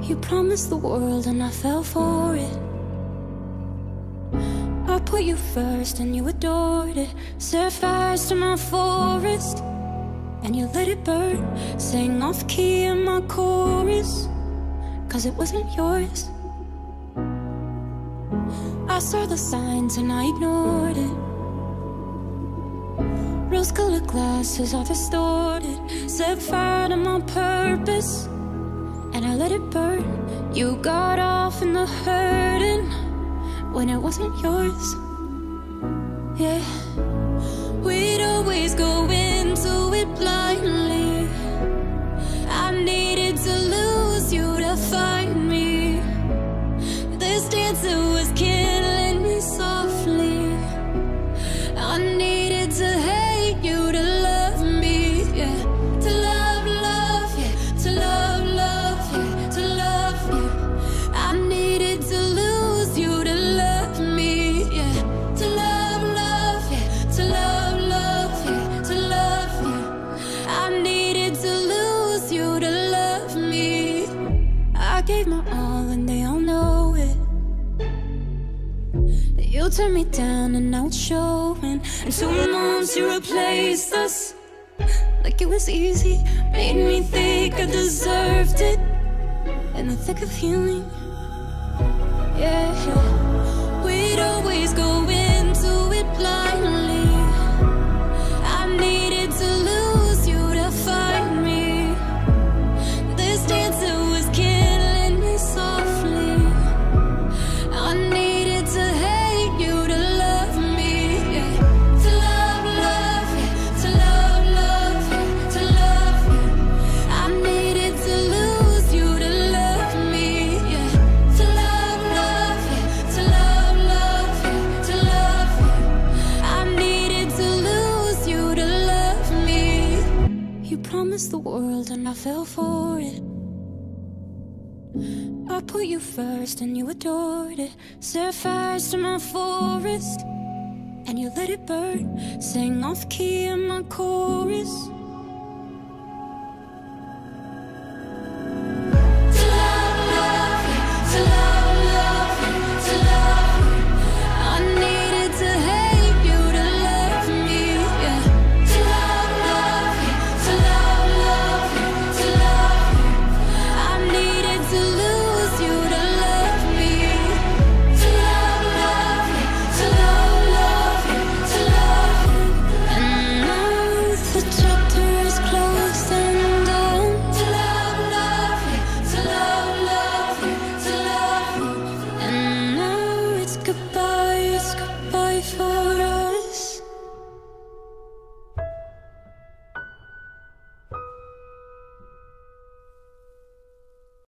You promised the world and I fell for it. I put you first and you adored it. Set fires to my forest and you let it burn. Sang off key in my chorus, 'cause it wasn't yours. I saw the signs and I ignored it. Rose-colored glasses are distorted. Set fire to my purpose and I let it burn. You got off in the hurting when it wasn't yours. Yeah, we'd always go into it blindly. I needed to lose you to find me. This dancer was killing me softly. I needed to hate you to love me, yeah. To love, love, yeah. To love, love, yeah. To love you. I needed to lose you to love me, yeah. To love, love, yeah. To love, love, yeah. To love you. I needed to lose you to love me. I gave my all and they all know it. You turned me down and now it's showing. And 2 months you replaced us like it was easy. Made me think I deserved it in the thick of healing. Yeah, we'd always go into it blindly. I needed to lose you to find me. This dancer was killing me softly. I needed to hate you to love me, yeah. To love, love, yeah. To love, love, yeah. To love you. I needed to lose you to love me, yeah. To love, love, yeah. To love, love, yeah. To love you. I needed to lose you to love me. You promised the world and I fell for it. I put you first and you adored it. Set fires to my forest and you let it burn. Sang off key in my chorus,